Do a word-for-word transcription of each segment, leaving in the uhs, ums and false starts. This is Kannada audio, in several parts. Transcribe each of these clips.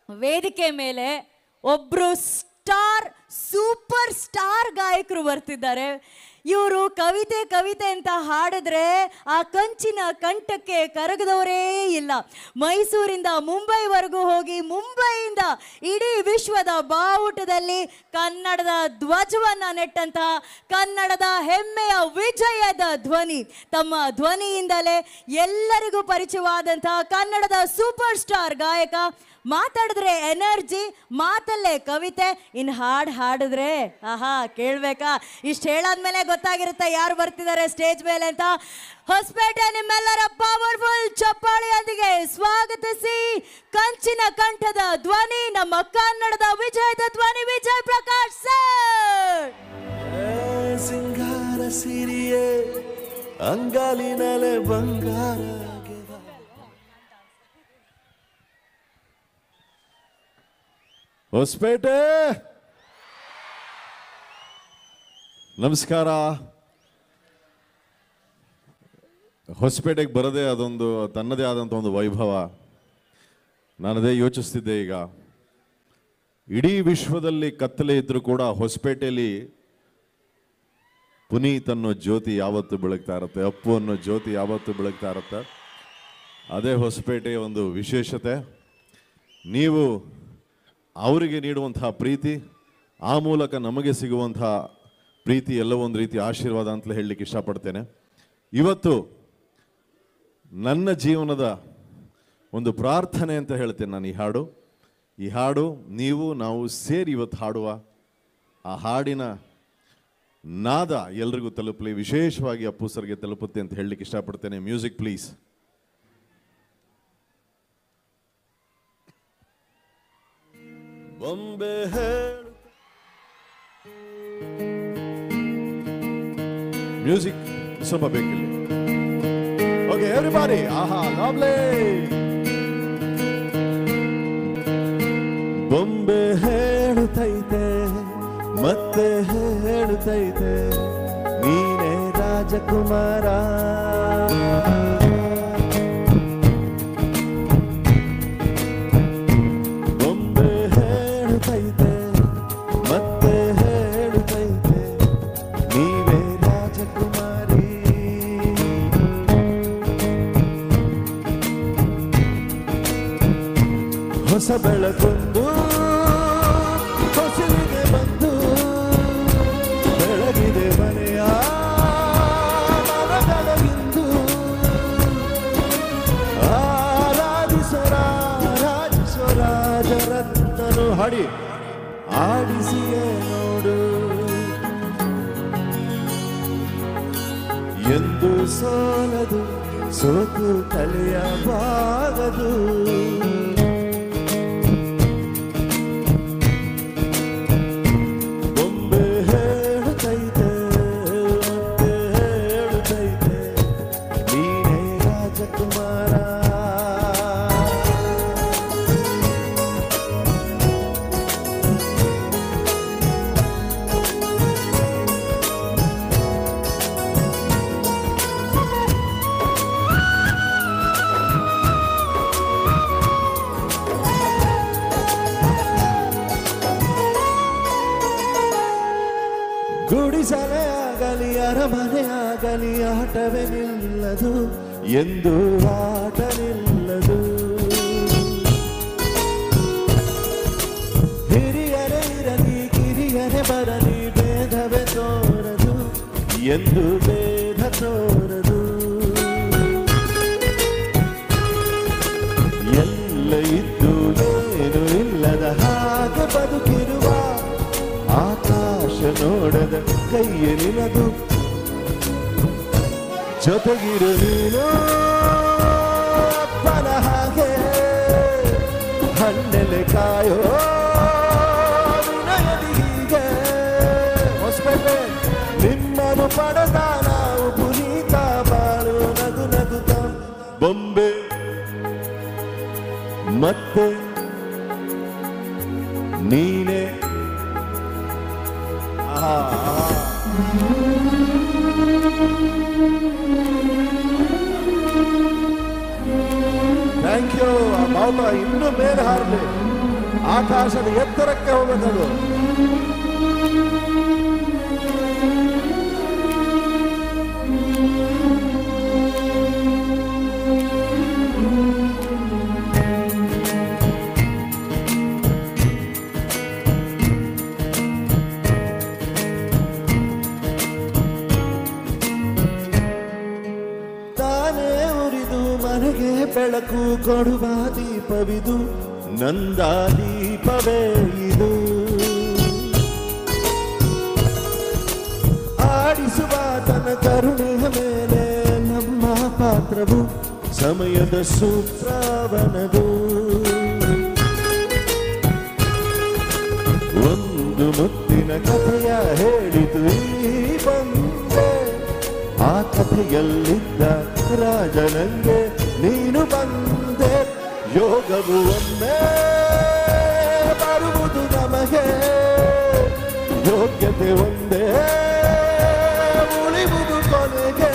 ವೇದಿಕೆ ಮೇಲೆ ಒಬ್ರು ಸ್ಟಾರ್ ಸೂಪರ್ ಸ್ಟಾರ್ ಗಾಯಕರು ಬರ್ತಿದ್ದಾರೆ. ಇವರು ಕವಿತೆ ಕವಿತೆ ಅಂತ ಹಾಡಿದ್ರೆ ಆ ಕಂಚಿನ ಕಂಠಕ್ಕೆ ಕರಗದವರೇ ಇಲ್ಲ. ಮೈಸೂರಿಂದ ಮುಂಬೈವರೆಗೂ ಹೋಗಿ ಮುಂಬೈಯಿಂದ ಇಡೀ ವಿಶ್ವದ ಬಾವುಟದಲ್ಲಿ ಕನ್ನಡದ ಧ್ವಜವನ್ನ ನೆಟ್ಟಂತಹ ಕನ್ನಡದ ಹೆಮ್ಮೆಯ ವಿಜಯದ ಧ್ವನಿ, ತಮ್ಮ ಧ್ವನಿಯಿಂದಲೇ ಎಲ್ಲರಿಗೂ ಪರಿಚಯವಾದಂತಹ ಕನ್ನಡದ ಸೂಪರ್ ಸ್ಟಾರ್ ಗಾಯಕ. ಮಾತಾಡಿದ್ರೆ ಎನರ್ಜಿ, ಮಾತಲ್ಲೇ ಕವಿತೆ, ಇನ್ ಹಾಡು ಹಾಡಿದ್ರೆ ಆಹಾ ಕೇಳ್ಬೇಕಾ. ಇಷ್ಟು ಹೇಳಾದ್ಮೇಲೆ ಗೊತ್ತಾಗಿರುತ್ತೆ ಯಾರು ಬರ್ತಿದ್ದಾರೆ ಸ್ಟೇಜ್ ಮೇಲೆ ಅಂತ. ಹೊಸಪೇಟೆ ನಿಮ್ಮೆಲ್ಲರ ಪವರ್ಫುಲ್ ಚಪ್ಪಾಳಿಯೊಂದಿಗೆ ಸ್ವಾಗತಿಸಿ ಕಂಚಿನ ಕಂಠದ ಧ್ವನಿ, ನಮ್ಮ ಕನ್ನಡದ ವಿಜಯದ ಧ್ವನಿ ವಿಜಯ್ ಪ್ರಕಾಶ್ ಸರ್. ಸಿಂಗಾರ ಸಿರಿಯೇ ಅಂಗಾಲಿನಲೆ ಬಂಗಾರ. ಹೊಸಪೇಟೆ ನಮಸ್ಕಾರ. ಹೊಸಪೇಟೆಗೆ ಬರದೆ ಅದೊಂದು ತನ್ನದೇ ಆದಂಥ ಒಂದು ವೈಭವ. ನಾನದೇ ಯೋಚಿಸ್ತಿದ್ದೆ, ಈಗ ಇಡೀ ವಿಶ್ವದಲ್ಲಿ ಕತ್ತಲೆ ಇದ್ರೂ ಕೂಡ ಹೊಸಪೇಟೆಯಲ್ಲಿ ಪುನೀತ್ ಅನ್ನೋ ಜ್ಯೋತಿ ಯಾವತ್ತು ಬೆಳಗ್ತಾ ಇರುತ್ತೆ, ಅಪ್ಪು ಅನ್ನೋ ಜ್ಯೋತಿ ಯಾವತ್ತು ಬೆಳಗ್ತಾ ಇರುತ್ತೆ. ಅದೇ ಹೊಸಪೇಟೆಯ ಒಂದು ವಿಶೇಷತೆ. ನೀವು ಅವರಿಗೆ ನೀಡುವಂತಹ ಪ್ರೀತಿ, ಆ ಮೂಲಕ ನಮಗೆ ಸಿಗುವಂತಹ ಪ್ರೀತಿ ಎಲ್ಲವೋ ಒಂದು ರೀತಿ ಆಶೀರ್ವಾದ ಅಂತಲೇ ಹೇಳಲಿಕ್ಕೆ ಇಷ್ಟಪಡ್ತೇನೆ. ಇವತ್ತು ನನ್ನ ಜೀವನದ ಒಂದು ಪ್ರಾರ್ಥನೆ ಅಂತ ಹೇಳ್ತೇನೆ ನಾನು. ಈ ಹಾಡು ಈ ಹಾಡು ನೀವು ನಾವು ಸೇರಿ ಇವತ್ತು ಹಾಡುವ ಆ ಹಾಡಿನ ನಾದ ಎಲ್ರಿಗೂ ತಲುಪಲಿ, ವಿಶೇಷವಾಗಿ ಅಪ್ಪು ಸರ್ಗೆ ತಲುಪುತ್ತೆ ಅಂತ ಹೇಳಲಿಕ್ಕೆ ಇಷ್ಟಪಡ್ತೇನೆ. Music please. ಬೊಂಬೆ ಮ್ಯೂಸಿಕ್ ಸ್ವಲ್ಪ ಬೇಕಿಲ್ಲ. ಓಕೆ ಎವ್ರಿಬಾಡಿ, ಆಹಾ ಲವ್ಲಿ. ಬೊಂಬೆ ಹೇಳುತ್ತೈತೆ ಮತ್ತೆ ಹೇಳುತ್ತೈತೆ ನೀನೇ ರಾಜಕುಮಾರ. ಹೊಸ ಬೆಳಕೊಂದು ಹೊಸಲಿಗೆ ಬಂದು ಬೆಳಗಿದೆ ಮನೆಯ ಮನದೊಳಗಿಂದು. ಆರಾಧಿಸರ ರಾಜಿಸರ ಜರತ್ತನು ಹಾಡಿ ಆಡಿಸಿಯೇ ನೋಡು ಎಂದು ಸೋಲದು ಸೋತು ತಲೆಯ ಬಾಗದು. ಗುಡಿಸಲೇ ಆಗಲಿ ಅರಮನೆ ಆಗಲಿ ಆಟವೇ ನಿಲ್ಲದು ಎಂದು ಆಟ ನಿಲ್ಲದು. ಹಿರಿಯರೇ ಇರಲಿ ಕಿರಿಯರೇ ಬರಲಿ ಭೇದವೇ ತೋರದು ಎಂದು ಭೇದ ತೋರದು. ಎಲ್ಲ ಇದ್ದು ಏನು ಇಲ್ಲದ ಹಾಗೆ ಬದುಕಿರುವ ಆಕಾಶ ನೋಡದ ಕೈಯಲ್ಲಿನದು ಜೊತೆಗಿರು ನೀನು ಅಪ್ಪನ ಹಾಗೆ ಹಣ್ಣೆಲೆ ಕಾಯೋ ವಿನಯದಿ ಹೀಗೆ. ಹೊಸಪೇಟೆ ನಿಮ್ಮನ್ನು ಪಡೆದ ನಾವು ಪುನೀತ ಬಾಳು ನಗು ನಗುತ್ತ. ಬೊಂಬೆ ಮತ್ತೆ ನೀನೆ. Thank you. ಬಾಬಾ ಇನ್ನು ಮೇಲೆ ಹಾರಲಿ. ಆಕಾಶದ ಎತ್ತರಕ್ಕೆ ಹೋಗಬೇಕದು. ಬೆಳಕು ಕೊಡುವ ದೀಪವಿದು, ನಂದ ದೀಪವೇ ಇದು. ಆಡಿಸುವ ತನ್ನ ಕರುಣೆಯ ಮೇಲೆ ನಮ್ಮ ಪಾತ್ರವು, ಸಮಯದ ಸೂತ್ರವನದು. ಒಂದು ಮುತ್ತಿನ ಕಥೆಯ ಹೇಳಿತು ಈ ಬಂದೆ, ಆ ಕಥೆಯಲ್ಲಿದ್ದ ರಾಜನಂಗೆ ನೀನು ಬಂದೆ. ಯೋಗವು ಒಮ್ಮೆ ಬರುವುದು ನಮಗೆ, ಯೋಗ್ಯತೆ ಒಂದೇ ಉಳಿವುದು ಕೊನೆಗೆ.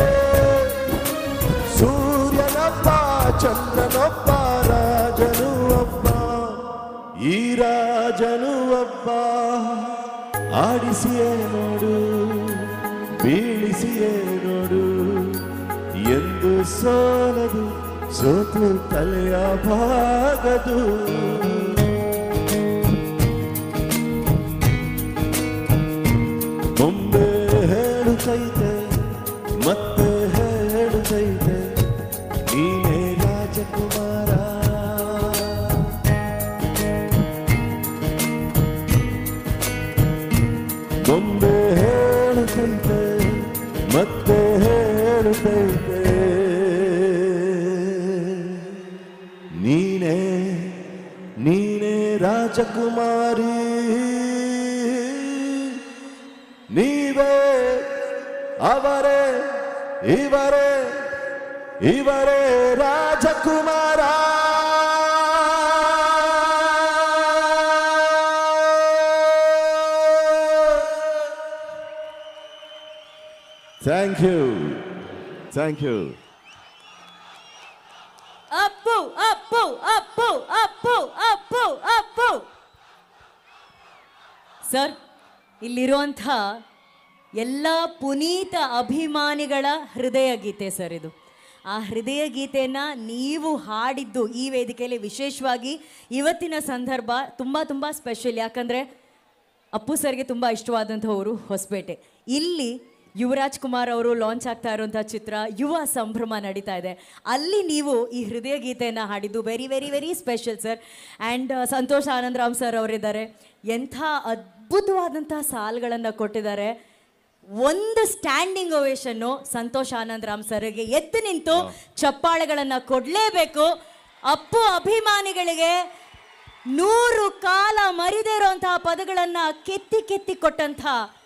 ಸೂರ್ಯನೊಬ್ಬ ಚಂದ್ರನೊಬ್ಬ ರಾಜನು ಒಬ್ಬ, ಈ ರಾಜನು ಒಬ್ಬ. ಆಡಿಸಿಯೇ ನೋಡು ಬೀಳಿಸಿಯೇ ನೋಡು, ಎಂದು ಸೋಲದು ಸೋತು ತಲೆಯ ಭಾಗದು. ಬೊಂಬೆ ಹೇಳುತ್ತೈತೆ ಮತ್ತೆ ಹೇಳುತ್ತೈತೆ, ನೀನೇ ರಾಜಕುಮಾರ. ಬೊಂಬೆ ಹೇಳುತ್ತೈತೆ ಮತ್ತೆ ಹೇಳುತ್ತೈತೆ, ನೀನೇ ನೀನೇ ರಾಜಕುಮಾರಿ. ನೀವೇ ಅವರೇ ಇವರೇ ಇವರೇ Rajakumara. Thank you thank you. Appu Appu Appu Appu Appu Appu sir, ಇಲ್ಲಿರುವಂಥ ಎಲ್ಲ ಪುನೀತ ಅಭಿಮಾನಿಗಳ ಹೃದಯ ಗೀತೆ ಸರ್ ಇದು. ಆ ಹೃದಯ ಗೀತೆಯನ್ನು ನೀವು ಹಾಡಿದ್ದು ಈ ವೇದಿಕೆಯಲ್ಲಿ ವಿಶೇಷವಾಗಿ ಇವತ್ತಿನ ಸಂದರ್ಭ ತುಂಬ ತುಂಬ ಸ್ಪೆಷಲ್. ಯಾಕಂದರೆ ಅಪ್ಪು ಸರ್ಗೆ ತುಂಬ ಇಷ್ಟವಾದಂಥವರು ಹೊಸಪೇಟೆ. ಇಲ್ಲಿ ಯುವರಾಜ್ ಕುಮಾರ್ ಅವರು ಲಾಂಚ್ ಆಗ್ತಾ ಇರುವಂಥ ಚಿತ್ರ ಯುವ ಸಂಭ್ರಮ ನಡೀತಾ ಇದೆ. ಅಲ್ಲಿ ನೀವು ಈ ಹೃದಯ ಗೀತೆಯನ್ನು ಹಾಡಿದ್ದು very very very special sir. And Santhosh Anandram sir ಅವರಿದ್ದಾರೆ, ಎಂಥ ಅದ್ಭುತವಾದಂಥ ಸಾಲುಗಳನ್ನು ಕೊಟ್ಟಿದ್ದಾರೆ. ಒಂದು ಸ್ಟ್ಯಾಂಡಿಂಗ್ ಓವೇಷನ್ನು ಸಂತೋಷ್ ಆನಂದರಾಮ್ ಸರ್ಗೆ ಎದ್ದು ನಿಂತು ಚಪ್ಪಾಳೆಗಳನ್ನು ಕೊಡಲೇಬೇಕು. ಅಪ್ಪು ಅಭಿಮಾನಿಗಳಿಗೆ ನೂರು ಕಾಲ ಮರಿದೇ ಇರುವಂತಹ ಪದಗಳನ್ನು ಕೆತ್ತಿ ಕೆತ್ತಿ ಕೊಟ್ಟಂಥ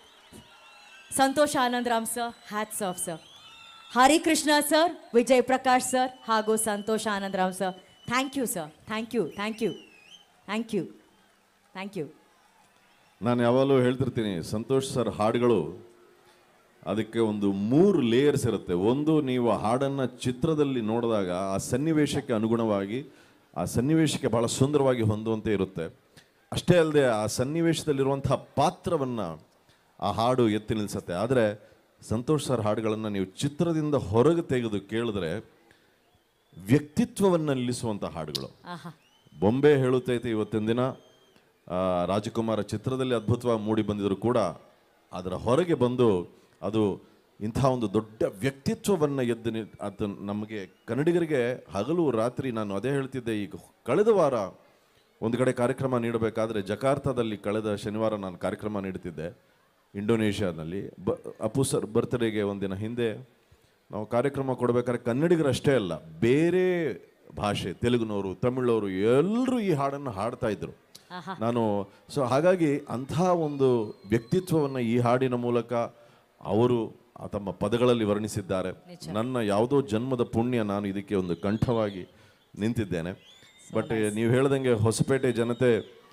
Santhosh Anandram sir, hats off sir. Harikrishna sir, Vijay Prakash sir ಹಾಗೂ Santhosh Anandram sir, thank you sir. Thank you thank you thank you thank you. ನಾನು ಯಾವಾಗಲೂ ಹೇಳ್ತಿರ್ತೀನಿ, ಸಂತೋಷ್ ಸರ್ ಹಾಡುಗಳು ಅದಕ್ಕೆ ಒಂದು ಮೂರು ಲೇಯರ್ಸ್ ಇರುತ್ತೆ. ಒಂದು, ನೀವು ಹಾಡನ್ನು ಚಿತ್ರದಲ್ಲಿ ನೋಡಿದಾಗ ಆ ಸನ್ನಿವೇಶಕ್ಕೆ ಅನುಗುಣವಾಗಿ ಆ ಸನ್ನಿವೇಶಕ್ಕೆ ಭಾಳ ಸುಂದರವಾಗಿ ಹೊಂದುವಂತೆ ಇರುತ್ತೆ. ಅಷ್ಟೇ ಅಲ್ಲದೆ ಆ ಸನ್ನಿವೇಶದಲ್ಲಿರುವಂತಹ ಪಾತ್ರವನ್ನು ಆ ಹಾಡು ಎತ್ತಿ ನಿಲ್ಲಿಸುತ್ತೆ. ಆದರೆ ಸಂತೋಷ್ ಸರ್ ಹಾಡುಗಳನ್ನು ನೀವು ಚಿತ್ರದಿಂದ ಹೊರಗೆ ತೆಗೆದು ಕೇಳಿದ್ರೆ ವ್ಯಕ್ತಿತ್ವವನ್ನು ನಿಲ್ಲಿಸುವಂಥ ಹಾಡುಗಳು. ಬೊಂಬೆ ಹೇಳುತ್ತೈತೆ ಇವತ್ತಿನ ದಿನ ರಾಜಕುಮಾರ ಚಿತ್ರದಲ್ಲಿ ಅದ್ಭುತವಾಗಿ ಮೂಡಿ ಬಂದಿದ್ರು ಕೂಡ ಅದರ ಹೊರಗೆ ಬಂದು ಅದು ಇಂಥ ಒಂದು ದೊಡ್ಡ ವ್ಯಕ್ತಿತ್ವವನ್ನು ಎದ್ದು ನಿ ಅದು ನಮಗೆ ಕನ್ನಡಿಗರಿಗೆ ಹಗಲು ರಾತ್ರಿ, ನಾನು ಅದೇ ಹೇಳ್ತಿದ್ದೆ, ಈಗ ಕಳೆದ ವಾರ ಒಂದು ಕಡೆ ಕಾರ್ಯಕ್ರಮ ನೀಡಬೇಕಾದ್ರೆ ಜಕಾರ್ತಾದಲ್ಲಿ ಕಳೆದ ಶನಿವಾರ ನಾನು ಕಾರ್ಯಕ್ರಮ ನೀಡುತ್ತಿದ್ದೆ ಇಂಡೋನೇಷ್ಯಾದಲ್ಲಿ. ಬ ಅಪ್ಪು ಸರ್ ಬರ್ತ್ಡೇಗೆ ಒಂದಿನ ಹಿಂದೆ ನಾವು ಕಾರ್ಯಕ್ರಮ ಕೊಡಬೇಕಾದ್ರೆ ಕನ್ನಡಿಗರಷ್ಟೇ ಅಲ್ಲ, ಬೇರೆ ಭಾಷೆ, ತೆಲುಗುನವರು, ತಮಿಳವರು ಎಲ್ಲರೂ ಈ ಹಾಡನ್ನು ಹಾಡ್ತಾ ಇದ್ರು. ನಾನು ಸೊ ಹಾಗಾಗಿ ಅಂಥ ಒಂದು ವ್ಯಕ್ತಿತ್ವವನ್ನು ಈ ಹಾಡಿನ ಮೂಲಕ ಅವರು ತಮ್ಮ ಪದಗಳಲ್ಲಿ ವರ್ಣಿಸಿದ್ದಾರೆ. ನನ್ನ ಯಾವುದೋ ಜನ್ಮದ ಪುಣ್ಯ ನಾನು ಇದಕ್ಕೆ ಒಂದು ಕಂಠವಾಗಿ ನಿಂತಿದ್ದೇನೆ. ಬಟ್ ನೀವು ಹೇಳ್ದಂಗೆ ಹೊಸಪೇಟೆ ಜನತೆ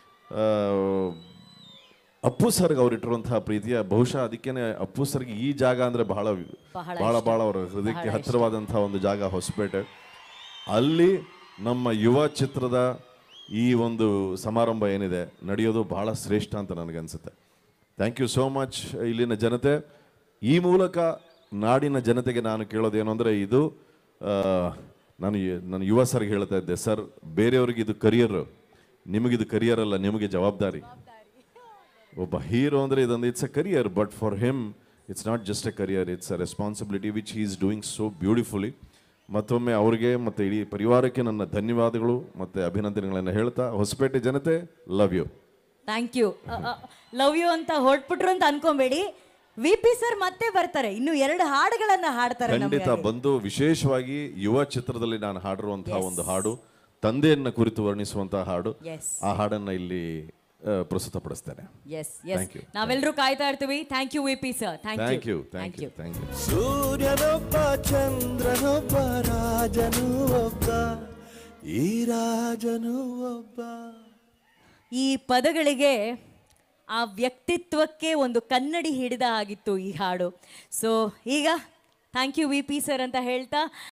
ಅಪ್ಪು ಸರ್ಗೆ ಅವರಿಟ್ಟಿರುವಂತಹ ಪ್ರೀತಿಯ ಬಹುಶಃ ಅದಕ್ಕೇನೆ ಅಪ್ಪು ಸರ್ಗೆ ಈ ಜಾಗ ಅಂದರೆ ಬಹಳ ಬಹಳ ಬಹಳ ಅವರ ಹೃದಯಕ್ಕೆ ಹತ್ತಿರವಾದಂತಹ ಒಂದು ಜಾಗ ಹೊಸಪೇಟೆ. ಅಲ್ಲಿ ನಮ್ಮ ಯುವ ಚಿತ್ರದ ಈ ಒಂದು ಸಮಾರಂಭ ಏನಿದೆ ನಡೆಯೋದು ಬಹಳ ಶ್ರೇಷ್ಠ ಅಂತ ನನಗನ್ಸುತ್ತೆ. ಥ್ಯಾಂಕ್ ಯು ಸೋ ಮಚ್ ಇಲ್ಲಿನ ಜನತೆ. ಈ ಮೂಲಕ ನಾಡಿನ ಜನತೆಗೆ ನಾನು ಕೇಳೋದೇನು ಅಂದರೆ, ಇದು ಆ, ನಾನು ಯ- ನಾನು ಯುವ ಸರ್ಗೆ ಹೇಳ್ತಾ ಇದ್ದೆ, ಸರ್ ಬೇರೆಯವ್ರಿಗೆ ಇದು ಕರಿಯರ್, ನಿಮಗಿದು ಕರಿಯರ್ ಅಲ್ಲ, ನಿಮಗೆ ಜವಾಬ್ದಾರಿ. ಒಬ್ಬ ಹೀರೋ ಅಂದರೆ ಇದೊಂದು it's a career, but for him it's not just a career, it's a responsibility which he is doing so beautifully. ಮತ್ತೊಮ್ಮೆ ಅವ್ರಿಗೆ ಮತ್ತು ಇಡೀ ಪರಿವಾರಕ್ಕೆ ನನ್ನ ಧನ್ಯವಾದಗಳು ಮತ್ತು ಅಭಿನಂದನೆಗಳನ್ನು ಹೇಳ್ತಾ, ಹೊಸಪೇಟೆ ಜನತೆ love you. Thank you. Love you ಅಂತ ಹೊರಟ್ಬಿಟ್ರು ಅಂತ ಅನ್ಕೊಂಬೇಡಿ, ವಿ ಪಿ ಸರ್ ಮತ್ತೆ ಬರ್ತಾರೆ, ಇನ್ನು ಎರಡು ಹಾಡುಗಳನ್ನ ಹಾಡ್ತಾರೆ ಖಂಡಿತ ನಮ್ಗೆ. ಬಂದು, ವಿಶೇಷವಾಗಿ ಯುವ ಚಿತ್ರದಲ್ಲಿ ನಾನು ಹಾಡಿರುವಂತಹ ಒಂದು ಹಾಡು, ತಂದೆಯನ್ನ ಕುರಿತು ವರ್ಣಿಸುವಂತಹ ಹಾಡು, Yes. ಆ ಹಾಡನ್ನ ಇಲ್ಲಿ ಆ, ಪ್ರಸ್ತುತಪಡಿಸ್ತೇನೆ. Yes yes Thank you. ನಾವೆಲ್ಲರೂ ಕಾಯ್ತಾ ಇರ್ತೀವಿ. Thank you V P sir. Thank thank you you thank you thank you. ಸೂರ್ಯನೊಬ್ಬ ಚಂದ್ರನೊಬ್ಬ ರಾಜನು ಒಬ್ಬ, ಈ ರಾಜನು ಒಬ್ಬ. ಈ ಪದಗಳಿಗೆ, ಆ ವ್ಯಕ್ತಿತ್ವಕ್ಕೆ ಒಂದು ಕನ್ನಡಿ ಹಿಡಿದ ಆಗಿತ್ತು ಈ ಹಾಡು. ಸೊ ಈಗ thank you V P sir ಅಂತ ಹೇಳ್ತಾ